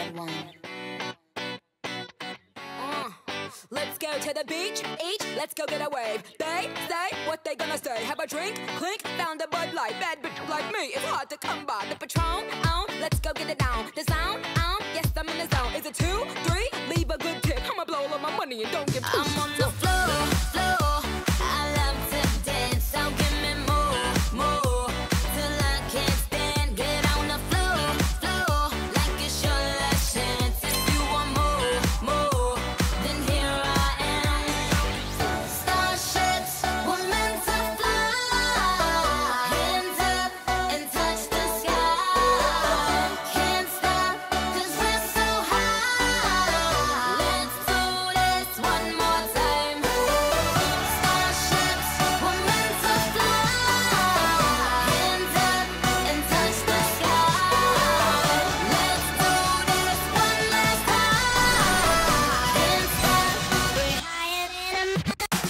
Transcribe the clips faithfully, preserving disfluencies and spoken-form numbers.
bad one. Uh, let's go to the beach, each, let's go get a wave. They say what they gonna say. Have a drink, clink, found a Bud Light. Bad bitch like me, it's hard to come by. The Patron, on, let's go get it down. The sound, on, yes I'm in the zone. Is it two, three? Leave a good tip. I'ma blow all my money and don't give two. I'm on the floor, floor. I love to dance, so give me more, more, till I can't stand. Get on the floor, floor, like it's your last chance. If you want more, more, then here I am. Starships were meant to fly. Hands up and touch the sky. Can't stop 'cause we're so high. Let's do this one more time. Starships were meant to fly. Hands up and touch the sky. Let's do this one last time. Can't stop, we're higher than a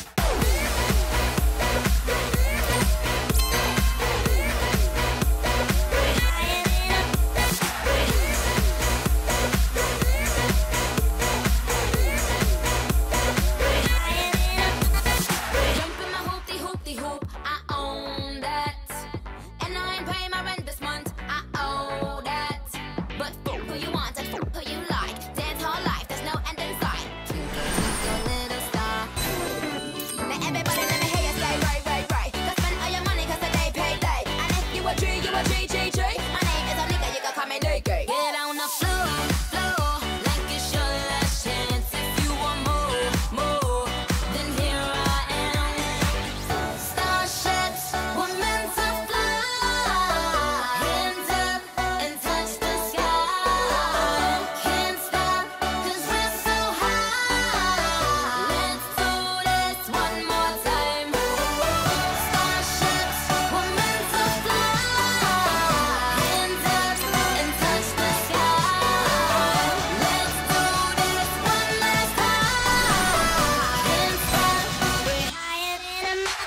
Jump in my hoopty hoopty hoop, I own that. And I ain't paying my rent this month, I owe that. But fuck who you want and fuck who you like. Dance all life, there's no end in sight. Twinkle, little star. Now everybody let me hear you say right, right, right. Go spend all your money 'cause the day paid late. And if you a G, you a G, G, G. My name is a nigga, you can call me Nicky. Get on the floor, floor, like it's your last chance. If you want more, more, then here I am. Starships were meant to fly. Hands up and touch the sky. Can't stop 'cause we're so high. Let's do this one more time. Starships were meant to fly. Hands up and touch the sky. Let's do this one last time. Can't stop, we're higher than a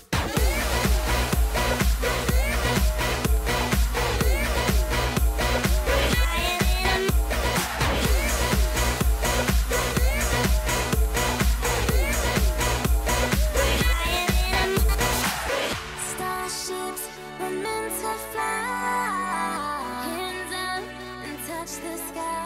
Starships were meant to fly. Hands up and touch the sky.